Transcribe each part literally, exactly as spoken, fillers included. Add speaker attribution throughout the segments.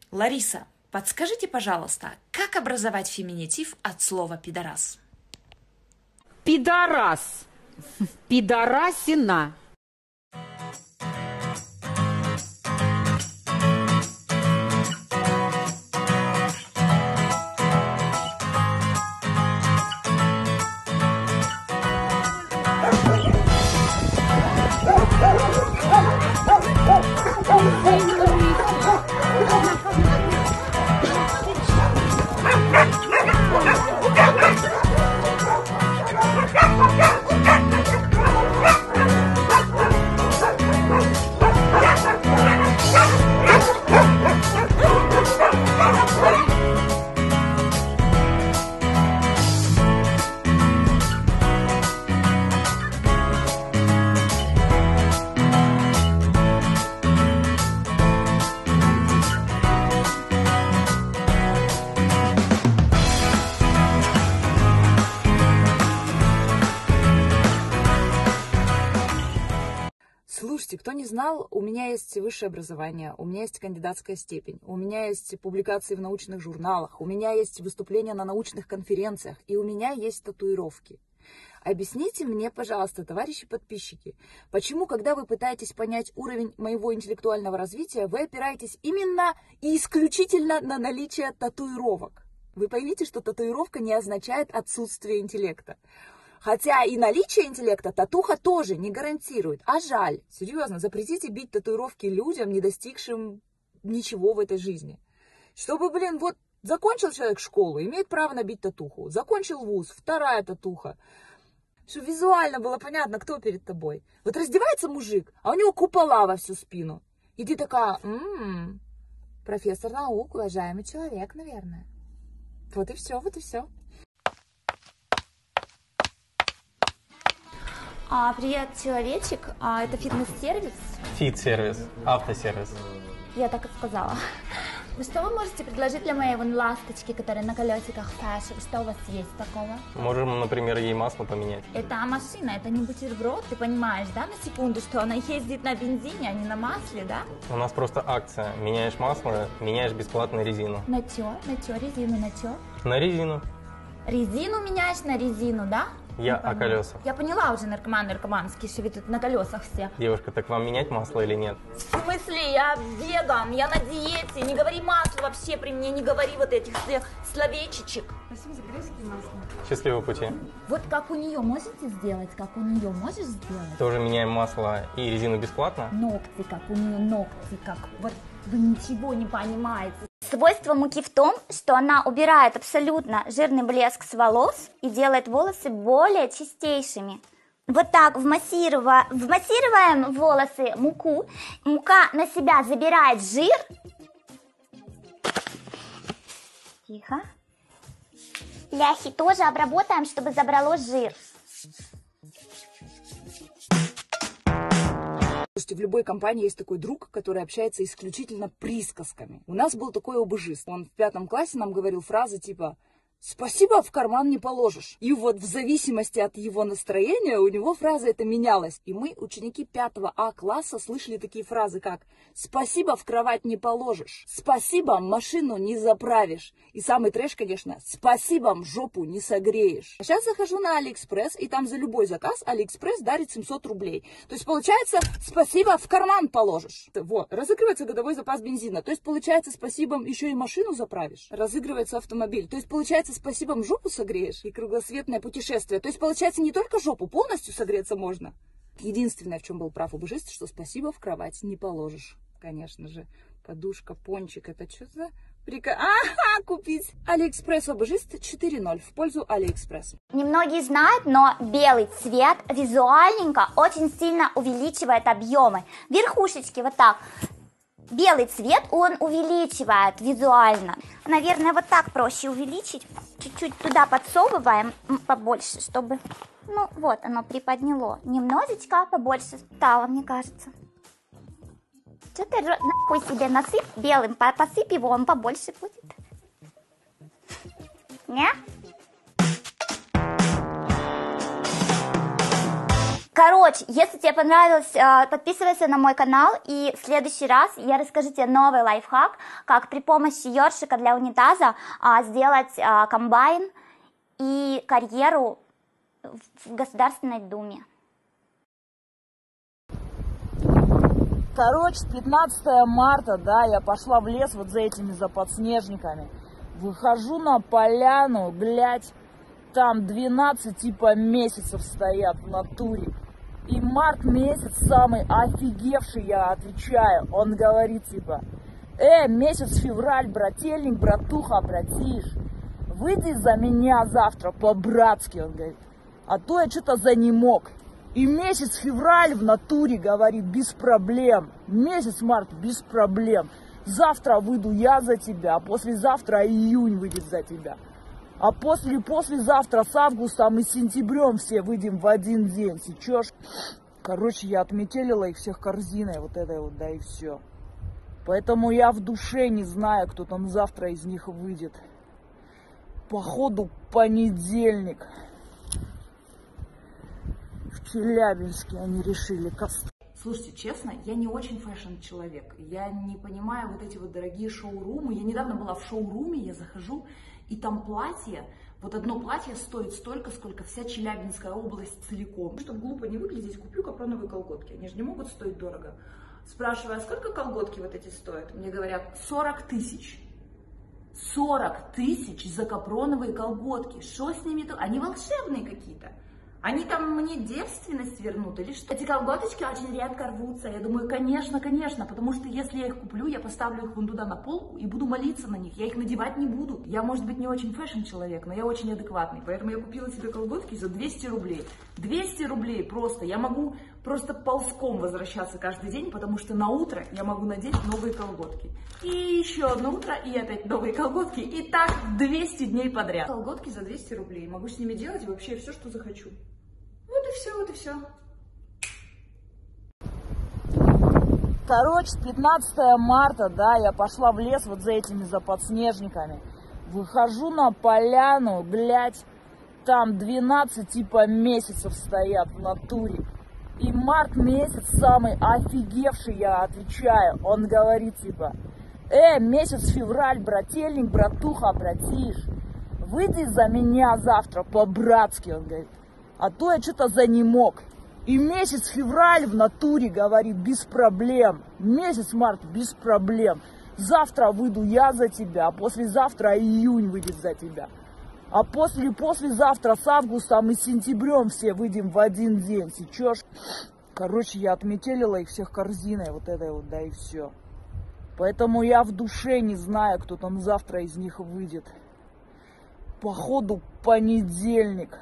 Speaker 1: Лариса, подскажите, пожалуйста, как образовать феминитив от слова «пидорас»?
Speaker 2: Пидорас. Пидорасина.
Speaker 3: Слушайте, кто не знал, у меня есть высшее образование, у меня есть кандидатская степень, у меня есть публикации в научных журналах, у меня есть выступления на научных конференциях, и у меня есть татуировки. Объясните мне, пожалуйста, товарищи подписчики, почему, когда вы пытаетесь понять уровень моего интеллектуального развития, вы опираетесь именно и исключительно на наличие татуировок? Вы поймите, что татуировка не означает отсутствие интеллекта. Хотя и наличие интеллекта татуха тоже не гарантирует. А жаль, серьезно, запретите бить татуировки людям, не достигшим ничего в этой жизни. Чтобы, блин, вот закончил человек школу, имеет право набить татуху. Закончил вуз, вторая татуха. Чтобы визуально было понятно, кто перед тобой. Вот раздевается мужик, а у него купола во всю спину. И ты такая, м-м, профессор наук, уважаемый человек, наверное. Вот и все, вот и все.
Speaker 4: А, привет, человечек. А, это фитнес-сервис?
Speaker 5: Фит-сервис, автосервис.
Speaker 4: Я так и сказала. Ну что вы можете предложить для моей вон ласточки, которая на колесиках Саши? Что у вас есть такого?
Speaker 5: Можем, например, ей масло поменять.
Speaker 4: Это машина, это не бутерброд, ты понимаешь, да, на секунду, что она ездит на бензине, а не на масле, да?
Speaker 5: У нас просто акция. Меняешь масло, меняешь бесплатно резину.
Speaker 4: На чё? На чё резину, на чё?
Speaker 5: На резину.
Speaker 4: Резину меняешь на резину, да?
Speaker 5: Я о колесах.
Speaker 4: Я поняла уже, наркоман наркоманский, что вы тут на колесах все.
Speaker 5: Девушка, так вам менять масло или нет?
Speaker 4: В смысле? Я веган, я на диете. Не говори масло вообще при мне, не говори вот этих словечечек.
Speaker 2: Спасибо за колесики и масло.
Speaker 5: Счастливого пути.
Speaker 4: Вот как у нее можете сделать? Как у нее можешь сделать?
Speaker 5: Тоже меняем масло и резину бесплатно.
Speaker 4: Ногти, как у нее ногти, как вот вы ничего не понимаете. Свойство муки в том, что она убирает абсолютно жирный блеск с волос и делает волосы более чистейшими. Вот так вмассирова... вмассируем волосы муку, мука на себя забирает жир. Тихо. Ляхи тоже обработаем, чтобы забрало жир.
Speaker 3: Слушайте, в любой компании есть такой друг, который общается исключительно присказками. У нас был такой обыжист. Он в пятом классе нам говорил фразы типа «спасибо, в карман не положишь». И вот в зависимости от его настроения у него фраза эта менялась. И мы, ученики пятого А класса, слышали такие фразы, как «спасибо, в кровать не положишь», «спасибо, машину не заправишь». И самый трэш, конечно, «спасибо, жопу не согреешь». А сейчас захожу на Алиэкспресс, и там за любой заказ Алиэкспресс дарит семьсот рублей. То есть получается «спасибо, в карман положишь». Вот, разыгрывается годовой запас бензина. То есть получается «спасибо, еще и машину заправишь». Разыгрывается автомобиль. То есть получается «спасибо, жопу согреешь» и кругосветное путешествие. То есть, получается, не только жопу, полностью согреться можно. Единственное, в чем был прав обыжист, что «спасибо, в кровать не положишь». Конечно же, подушка, пончик, это что за прика... Ага, купить. Алиэкспресс обыжист четыре ноль в пользу Алиэкспресс.
Speaker 4: Немногие знают, но белый цвет визуальненько очень сильно увеличивает объемы. Верхушечки вот так. Белый цвет он увеличивает визуально. Наверное, вот так проще увеличить. Чуть-чуть туда подсовываем побольше, чтобы... Ну, вот оно приподняло. Немножечко побольше стало, мне кажется. Что ты нахуй себе насыпь белым? Посыпь его, он побольше будет. Не? Короче, если тебе понравилось, подписывайся на мой канал, и в следующий раз я расскажу тебе новый лайфхак, как при помощи ёршика для унитаза сделать комбайн и карьеру в Государственной Думе.
Speaker 3: Короче, пятнадцатое марта, да, я пошла в лес вот за этими, за подснежниками. Выхожу на поляну, глядь, там двенадцать типа месяцев стоят в натуре. И март месяц самый офигевший, я отвечаю. Он говорит типа: э, месяц февраль, брательник, братуха, братиш, выйди за меня завтра по-братски, он говорит. А то я что-то занемог. И месяц февраль в натуре, говорит, без проблем. Месяц март без проблем. Завтра выйду я за тебя, а послезавтра июнь выйдет за тебя. А после, послезавтра с августом и сентябрем все выйдем в один день. Сечешь? Короче, я отметелила их всех корзиной вот этой вот, да и все. Поэтому я в душе не знаю, кто там завтра из них выйдет. Походу понедельник. В Челябинске они решили костры.
Speaker 2: Слушайте, честно, я не очень фэшн-человек. Я не понимаю вот эти вот дорогие шоурумы. Я недавно была в шоуруме, я захожу, и там платье, вот одно платье стоит столько, сколько вся Челябинская область целиком. Чтобы глупо не выглядеть, куплю капроновые колготки. Они же не могут стоить дорого. Спрашиваю, а сколько колготки вот эти стоят? Мне говорят, сорок тысяч. сорок тысяч за капроновые колготки. Что с ними? Они волшебные какие-то. Они там мне девственность вернут или что? Эти колготочки очень редко рвутся. Я думаю, конечно, конечно, потому что если я их куплю, я поставлю их вон туда на полку и буду молиться на них. Я их надевать не буду. Я, может быть, не очень фэшн-человек, но я очень адекватный. Поэтому я купила себе колготки за двести рублей. двести рублей просто. Я могу просто ползком возвращаться каждый день, потому что на утро я могу надеть новые колготки. И еще одно утро, и опять новые колготки. И так двести дней подряд. Колготки за двести рублей. Могу с ними делать вообще все, что захочу. Вот и все, вот и все.
Speaker 3: Короче, пятнадцатое марта, да, я пошла в лес вот за этими, за подснежниками. Выхожу на поляну, глядь, там двенадцать типа месяцев стоят в натуре. И март месяц самый офигевший, я отвечаю. Он говорит типа: э, месяц февраль, брательник, братуха, братиш, выйди за меня завтра по-братски, он говорит. А то я что-то занемог. И месяц февраль в натуре, говорит, без проблем. Месяц март без проблем. Завтра выйду я за тебя, а послезавтра июнь выйдет за тебя. А после, послезавтра с августом и сентябрем все выйдем в один день. Сечешь? Короче, я отметелила их всех корзиной вот этой вот, да и все. Поэтому я в душе не знаю, кто там завтра из них выйдет. Походу понедельник.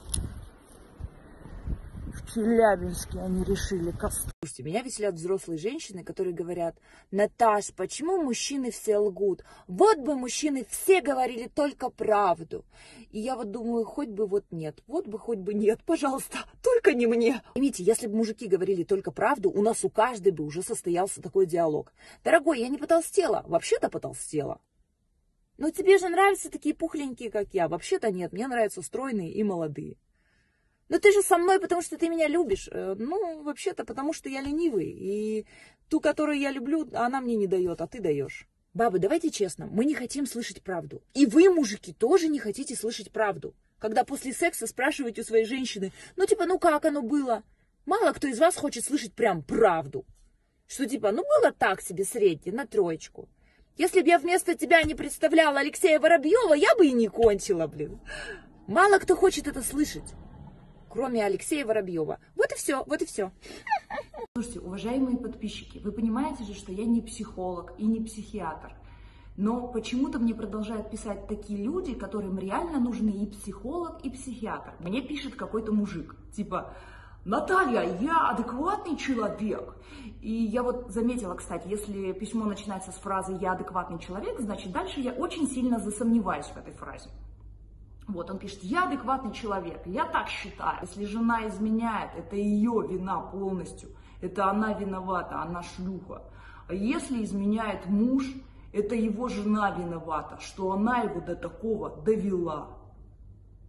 Speaker 3: В Челябинске они решили костры.
Speaker 6: Меня веселят взрослые женщины, которые говорят: Наташ, почему мужчины все лгут? Вот бы мужчины все говорили только правду. И я вот думаю, хоть бы вот нет, вот бы хоть бы нет, пожалуйста, только не мне. Поймите, если бы мужики говорили только правду, у нас у каждой бы уже состоялся такой диалог. Дорогой, я не потолстела, вообще-то потолстела. Но тебе же нравятся такие пухленькие, как я. Вообще-то нет, мне нравятся стройные и молодые. Но ты же со мной, потому что ты меня любишь. Ну, вообще-то, потому что я ленивый. И ту, которую я люблю, она мне не дает, а ты даешь. Бабы, давайте честно, мы не хотим слышать правду. И вы, мужики, тоже не хотите слышать правду. Когда после секса спрашиваете у своей женщины: ну, типа, ну как оно было? Мало кто из вас хочет слышать прям правду. Что типа, ну было так себе среднее, на троечку. Если бы я вместо тебя не представляла Алексея Воробьева, я бы и не кончила, блин. Мало кто хочет это слышать. Кроме Алексея Воробьева. Вот и все, вот и все.
Speaker 2: Слушайте, уважаемые подписчики, вы понимаете же, что я не психолог и не психиатр. Но почему-то мне продолжают писать такие люди, которым реально нужны и психолог, и психиатр. Мне пишет какой-то мужик, типа: Наталья, я адекватный человек. И я вот заметила, кстати, если письмо начинается с фразы «я адекватный человек», значит дальше я очень сильно засомневаюсь в этой фразе. Вот, он пишет: я адекватный человек, я так считаю. Если жена изменяет, это ее вина полностью. Это она виновата, она шлюха. А если изменяет муж, это его жена виновата, что она его до такого довела.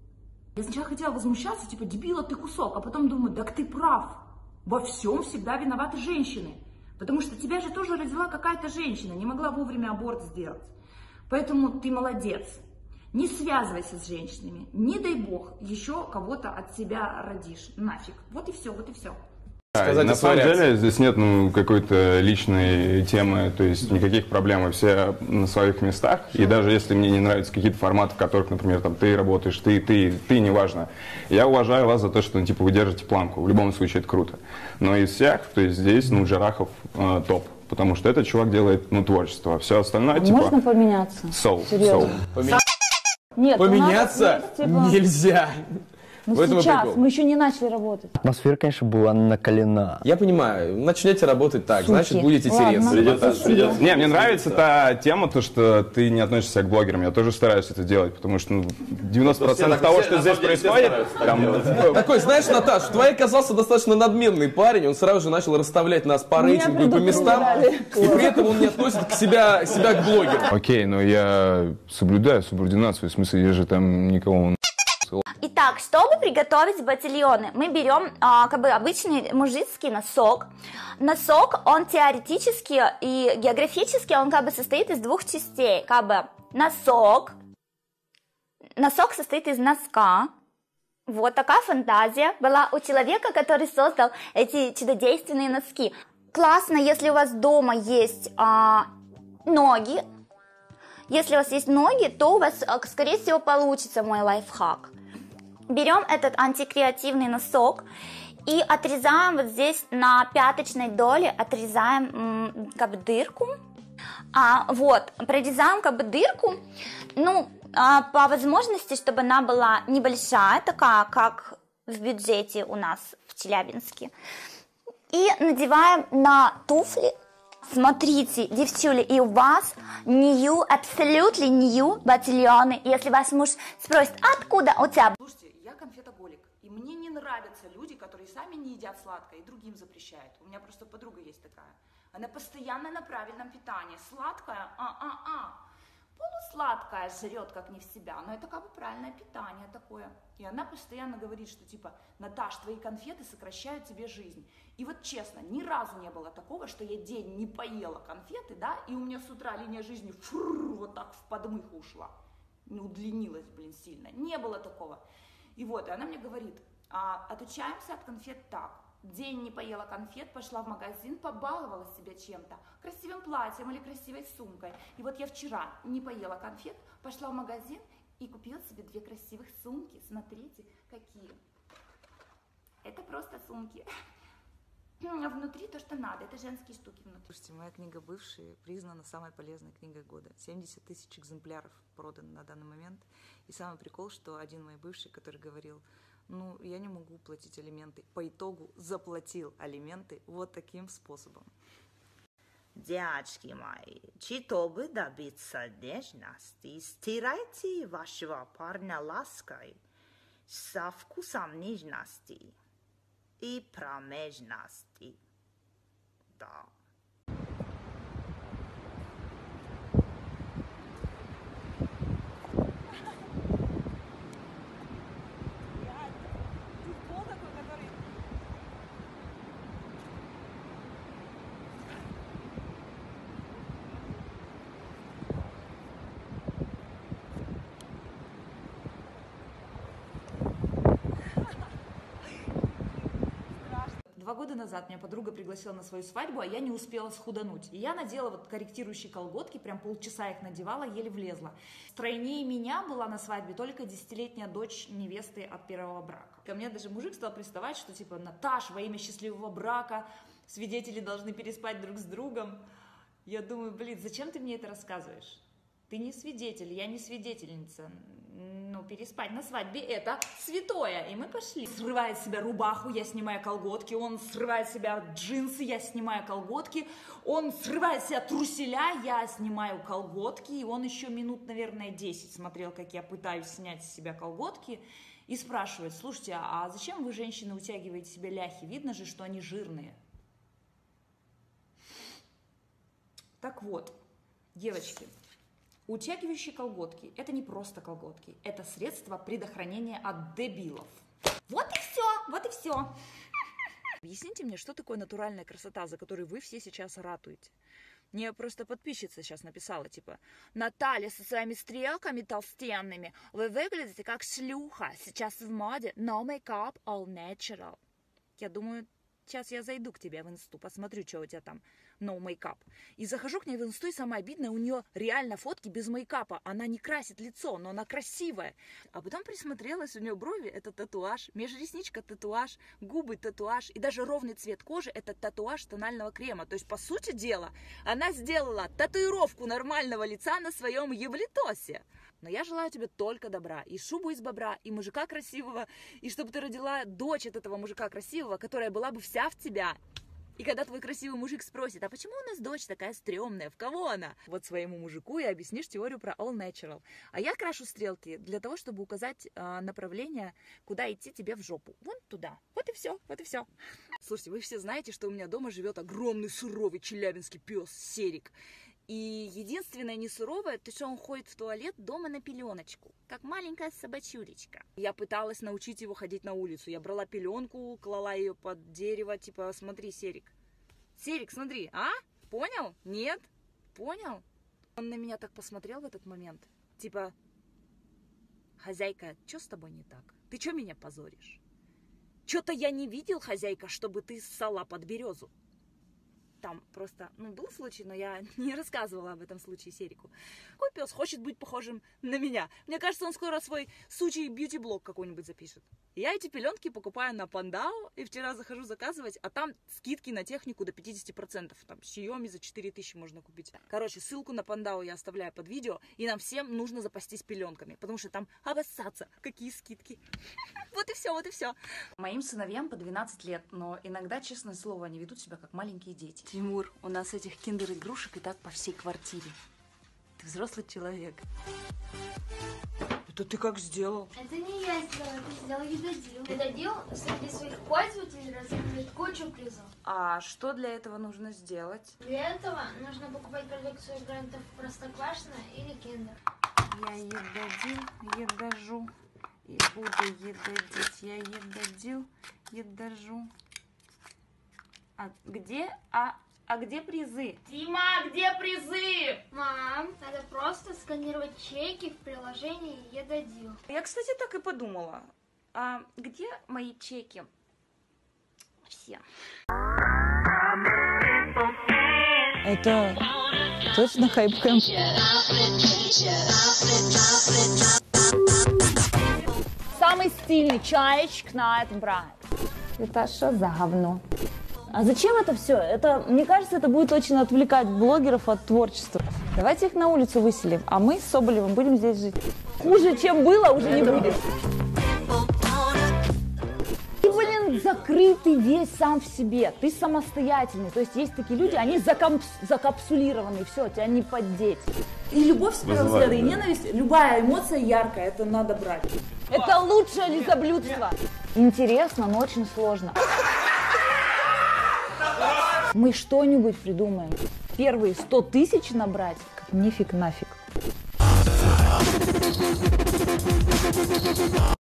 Speaker 2: Я сначала хотела возмущаться, типа, дебила, ты кусок, а потом думаю, так ты прав. Во всем всегда виноваты женщины. Потому что тебя же тоже родила какая-то женщина, не могла вовремя аборт сделать. Поэтому ты молодец. Не связывайся с женщинами. Не дай бог, еще кого-то от себя родишь. Нафиг. Вот и все, вот и все.
Speaker 7: Сказать на самом деле здесь нет ну, какой-то личной темы, то есть никаких проблем, мы все на своих местах. И даже если мне не нравятся какие-то форматы, в которых, например, там, ты работаешь, ты, ты, ты, неважно, я уважаю вас за то, что ну, типа, вы держите планку. В любом случае это круто. Но из всех, то есть здесь ну, Джарахов э, топ. Потому что этот чувак делает ну, творчество. А все остальное,
Speaker 8: а
Speaker 7: типа...
Speaker 8: Можно поменяться?
Speaker 7: Soul.
Speaker 8: Серьезно.
Speaker 7: Soul.
Speaker 8: Нет,
Speaker 9: поменяться
Speaker 8: есть, типа...
Speaker 9: нельзя.
Speaker 8: Ну сейчас, мы еще не начали работать.
Speaker 10: Атмосфера, конечно, была накалена.
Speaker 9: Я понимаю, начнете работать так, Суки. Значит, будете тереться.
Speaker 7: Придется, придется. Не, мне нравится та тема, то, что ты не относишься к блогерам. Я тоже стараюсь это делать, потому что ну, девяносто процентов того, что здесь происходит... Там...
Speaker 9: Такой, знаешь, Наташ, твой оказался достаточно надменный парень, он сразу же начал расставлять нас по рейтингу и по местам, и при этом он не относит к себя, себя к блогерам.
Speaker 7: Окей, но я соблюдаю субординацию, в смысле, я же там никого...
Speaker 4: Итак, чтобы приготовить батильоны, мы берем а, как бы обычный мужицкий носок. Носок, он теоретически и географически, он как бы состоит из двух частей. Как бы носок, носок состоит из носка. Вот такая фантазия была у человека, который создал эти чудодейственные носки. Классно, если у вас дома есть а, ноги. Если у вас есть ноги, то у вас, скорее всего, получится мой лайфхак. Берем этот антикреативный носок и отрезаем вот здесь на пяточной доле, отрезаем как бы дырку. А, вот, прорезаем как бы дырку, ну, а, по возможности, чтобы она была небольшая, такая, как в бюджете у нас в Челябинске. И надеваем на туфли. Смотрите, девчули, и у вас new, абсолютно new батильоны. Если ваш муж спросит, откуда у тебя...
Speaker 2: Слушайте, я конфетоголик, и мне не нравятся люди, которые сами не едят сладкое и другим запрещают. У меня просто подруга есть такая. Она постоянно на правильном питании. Сладкое, а-а-а. Полусладкое жрет как не в себя, но это как бы правильное питание такое. И она постоянно говорит, что типа, Наташ, твои конфеты сокращают тебе жизнь. И вот честно, ни разу не было такого, что я день не поела конфеты, да, и у меня с утра линия жизни фррр, вот так в подмыху ушла. Не удлинилась, блин, сильно. Не было такого. И вот, и она мне говорит, а, отучаемся от конфет так. День не поела конфет, пошла в магазин, побаловала себя чем-то, красивым платьем или красивой сумкой. И вот я вчера не поела конфет, пошла в магазин и купила себе две красивых сумки. Смотрите, какие. Это просто сумки. А внутри то, что надо. Это женские штуки внутри.
Speaker 11: Слушайте, моя книга «Бывшие» признана самой полезной книгой года. семьдесят тысяч экземпляров продано на данный момент. И самый прикол, что один мой бывший, который говорил, ну, я не могу платить алименты. По итогу заплатил алименты вот таким способом.
Speaker 12: Девочки мои, чтобы добиться нежности, стирайте вашего парня лаской со вкусом нежности и промежности. Да.
Speaker 2: Два года назад меня подруга пригласила на свою свадьбу, а я не успела схудануть. И я надела вот корректирующие колготки, прям полчаса их надевала, еле влезла. Стройнее меня была на свадьбе только десятилетняя дочь невесты от первого брака. Ко мне даже мужик стал приставать, что типа, Наташ, во имя счастливого брака свидетели должны переспать друг с другом. Я думаю, блин, зачем ты мне это рассказываешь? Ты не свидетель, я не свидетельница. Ну, переспать на свадьбе — это святое. И мы пошли. Срывает с себя рубаху, я снимаю колготки. Он срывает с себя джинсы, я снимаю колготки. Он срывает с себя труселя, я снимаю колготки. И он еще минут, наверное, десять смотрел, как я пытаюсь снять с себя колготки. И спрашивает, слушайте, а зачем вы, женщины, утягиваете себе ляхи? Видно же, что они жирные. Так вот, девочки,
Speaker 1: Утягивающие колготки – это не просто колготки, это средство предохранения от дебилов.
Speaker 2: Вот и все, вот и все. Объясните мне, что такое натуральная красота, за которую вы все сейчас ратуете? Мне просто подписчица сейчас написала, типа, Наталья со своими стрелками толстенными, вы выглядите как шлюха, сейчас в моде, no makeup, all natural. Я думаю, сейчас я зайду к тебе в инсту, посмотрю, что у тебя там, no makeup. И захожу к ней в инсту, и самое обидное, у нее реально фотки без мейкапа. Она не красит лицо, но она красивая. А потом присмотрелась, у нее брови — это татуаж, межресничка — татуаж, губы — татуаж, и даже ровный цвет кожи — это татуаж тонального крема. То есть, по сути дела, она сделала татуировку нормального лица на своем еблитосе. Но я желаю тебе только добра, и шубу из бобра, и мужика красивого, и чтобы ты родила дочь от этого мужика красивого, которая была бы вся в тебя. И когда твой красивый мужик спросит, а почему у нас дочь такая стрёмная, в кого она? Вот своему мужику и объяснишь теорию про all natural. А я крашу стрелки для того, чтобы указать э, направление, куда идти тебе в жопу. Вон туда. Вот и все, вот и все. Слушайте, вы все знаете, что у меня дома живет огромный суровый челябинский пес Серик. И единственное не суровое, то что он ходит в туалет дома на пеленочку, как маленькая собачуречка. Я пыталась научить его ходить на улицу. Я брала пеленку, клала ее под дерево, типа, смотри, Серик. Серик, смотри, а? Понял? Нет? Понял? Он на меня так посмотрел в этот момент. Типа, хозяйка, что с тобой не так? Ты что меня позоришь? Что-то я не видел, хозяйка, чтобы ты ссала под березу. Там просто, ну, был случай, но я не рассказывала об этом случае Серику. Какой пес хочет быть похожим на меня? Мне кажется, он скоро свой сучий бьюти-блог какой-нибудь запишет. Я эти пеленки покупаю на Пандао, и вчера захожу заказывать, а там скидки на технику до пятидесяти процентов. Там Xiaomi за четыре тысячи можно купить. Короче, ссылку на Пандао я оставляю под видео, и нам всем нужно запастись пеленками, потому что там обоссаться. Какие скидки. Вот и все, вот и все.
Speaker 1: Моим сыновьям по двенадцать лет, но иногда, честное слово, они ведут себя как маленькие дети.
Speaker 2: Тимур, у нас этих киндер-игрушек и так по всей квартире. Ты взрослый человек. Это ты как сделал?
Speaker 13: Это не я сделал, это сделал Едодил. Едодил среди своих пользователей разыгрывает кучу призов.
Speaker 1: А что для этого нужно сделать?
Speaker 13: Для этого нужно покупать продукцию брендов Простоквашино или Киндер.
Speaker 2: Я едодил, едожу и буду едодить. Я едодил, едожу. А где, а, а где призы?
Speaker 13: Дима, где призы? Мам, надо просто сканировать чеки в приложении Едодил.
Speaker 2: Я, кстати, так и подумала. А где мои чеки? Все.
Speaker 8: Это точно хайп-кэмп? Самый стильный чаечек на этом бренде. Это что за говно? А зачем это все? Это, мне кажется, это будет очень отвлекать блогеров от творчества. Давайте их на улицу выселим, а мы с Соболевым будем здесь жить. Хуже, чем было, уже не будет. Ты, блин, закрытый весь сам в себе. Ты самостоятельный. То есть есть такие люди, они закапс... закапсулированы, все, тебя не поддеть. И любовь с первого взгляда, и ненависть, любая эмоция яркая, это надо брать. Это лучшее лизоблюдство. Интересно, но очень сложно. Мы что-нибудь придумаем. Первые сто тысяч набрать, как нифиг нафиг.